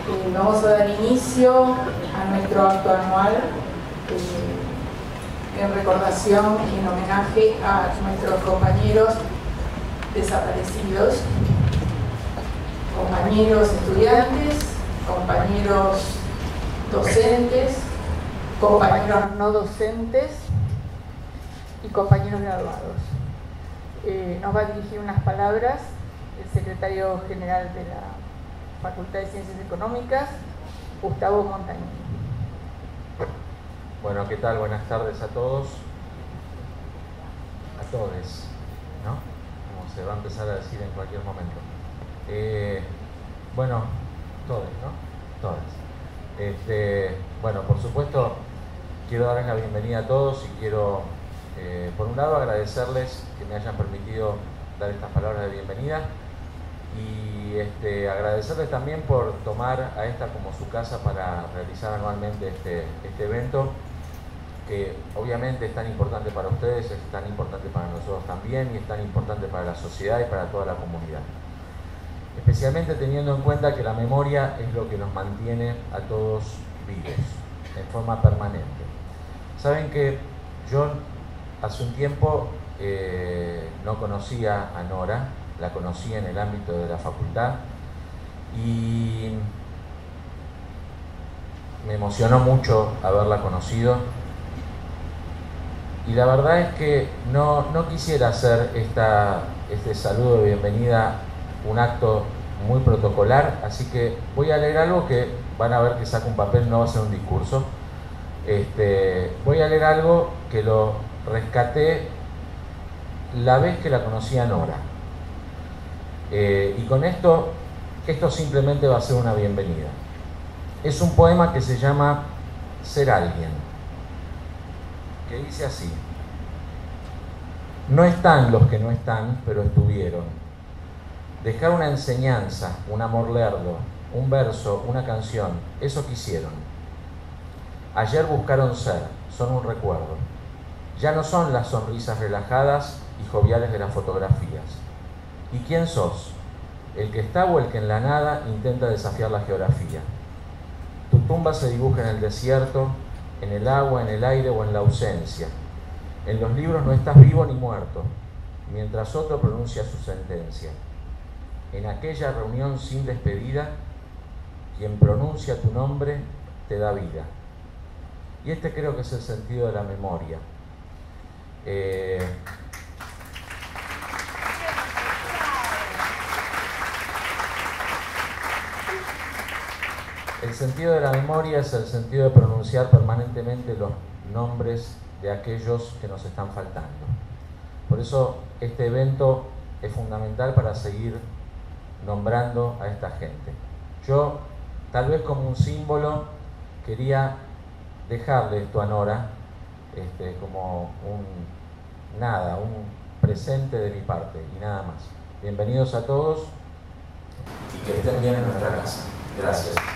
Vamos a dar inicio a nuestro acto anual en recordación y en homenaje a nuestros compañeros desaparecidos, compañeros estudiantes, compañeros docentes, compañeros no docentes y compañeros graduados. Nos va a dirigir unas palabras el secretario general de la Facultad de Ciencias Económicas, Gustavo Montañini. Bueno, ¿qué tal? Buenas tardes a todos. A todes, ¿no? Como se va a empezar a decir en cualquier momento. Bueno, todes, ¿no? Todas. Bueno, por supuesto, quiero darles la bienvenida a todos y quiero, por un lado, agradecerles que me hayan permitido dar estas palabras de bienvenida y agradecerles también por tomar a esta como su casa para realizar anualmente este evento, que obviamente es tan importante para ustedes, es tan importante para nosotros también y es tan importante para la sociedad y para toda la comunidad. Especialmente teniendo en cuenta que la memoria es lo que nos mantiene a todos vivos, en forma permanente. Saben que yo hace un tiempo no conocía a Nora, la conocí en el ámbito de la facultad y me emocionó mucho haberla conocido. Y la verdad es que no quisiera hacer este saludo de bienvenida un acto muy protocolar, así que voy a leer algo que van a ver que saco un papel, no va a ser un discurso. Voy a leer algo que lo rescaté la vez que la conocí a Nora. Y con esto simplemente va a ser una bienvenida. Es un poema que se llama Ser alguien, que dice así: no están los que no están, pero estuvieron. Dejar una enseñanza, un amor lerdo, un verso, una canción, eso quisieron. Ayer buscaron ser, son un recuerdo. Ya no son las sonrisas relajadas y joviales de las fotografías. ¿Y quién sos? ¿El que está o el que en la nada intenta desafiar la geografía? Tu tumba se dibuja en el desierto, en el agua, en el aire o en la ausencia. En los libros no estás vivo ni muerto, mientras otro pronuncia su sentencia. En aquella reunión sin despedida, quien pronuncia tu nombre te da vida. Y creo que es el sentido de la memoria. El sentido de la memoria es el sentido de pronunciar permanentemente los nombres de aquellos que nos están faltando. Por eso este evento es fundamental para seguir nombrando a esta gente. Yo, tal vez como un símbolo, quería dejarle esto a Nora como un presente de mi parte y nada más. Bienvenidos a todos y que estén bien en nuestra casa. Gracias.